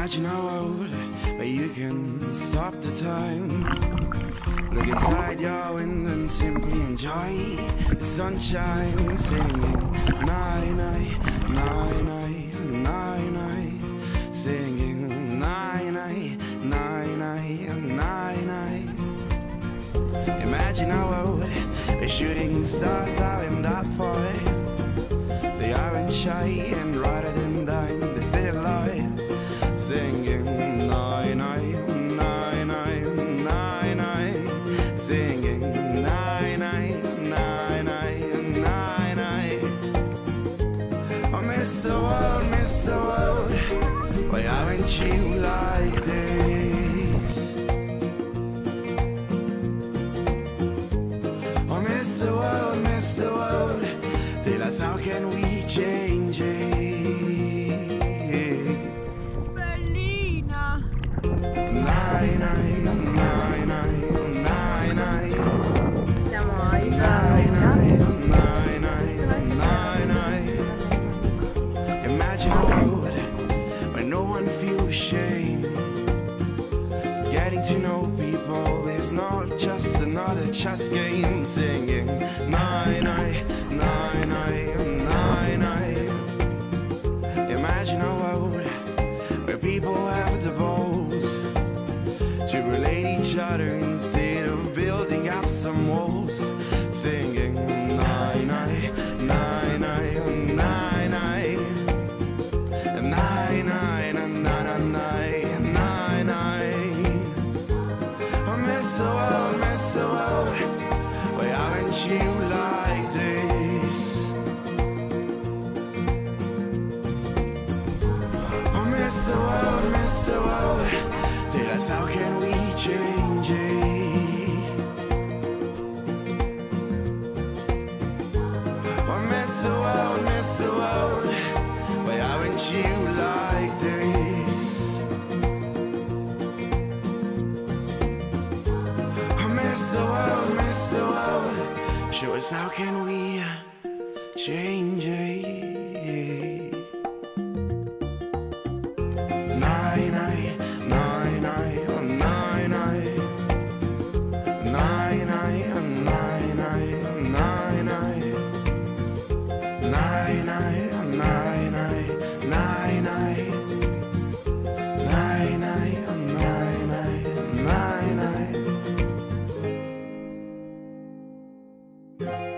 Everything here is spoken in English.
Imagine a world where you can stop the time. Look inside your window and simply enjoy the sunshine. Singing night, night, night, night, night, night. Singing night, night, night, night, night, night. Imagine a world where shooting stars aren't that far. They aren't shy, and rather than dying, they stay alive. Singing night, night, night, night, night, night. Singing night, night, night, night, night, night. Oh, Mr. World, why aren't you like this? Oh, Mr. World, tell us how can we change it? Nine, nine, nine, nine, nine, nine. Siamo a Nine, Italia. nine, nine, nine, nine, nine. Imagine a world where no one feels shame. Getting to know people is not just another chess game. Singing nine, nine, nine, nine, nine, nine. Imagine a world where people have the balls to relate each other instead of building up some walls. Singing nine, nine, nine, nine, nine, nine. Nine, nine, nine, nine, nine, nine, nine. Oh, Mr. World, why aren't you like this? Oh, Mr. World, tell us how can we change it? Oh, Mr. World, why aren't you like this? Oh, Mr. World, show us how can we change it? Nine, nine, nine, nine, nine, nine. Nine, nine, nine, nine, nine, nine. Nine, nine, nine, nine, nine, nine. Nine, nine, nine, nine, nine, nine.